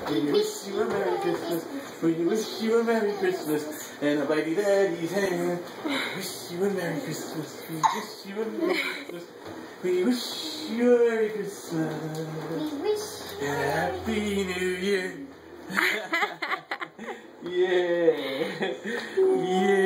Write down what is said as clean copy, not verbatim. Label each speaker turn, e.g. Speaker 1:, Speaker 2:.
Speaker 1: We wish you a Merry Christmas. We wish you a Merry Christmas. And a bitey daddy's hand. We wish you a Merry Christmas. We wish you a Merry Christmas. We wish you a Merry Christmas.
Speaker 2: We wish you
Speaker 1: And a Happy New Year. Yeah. Yeah.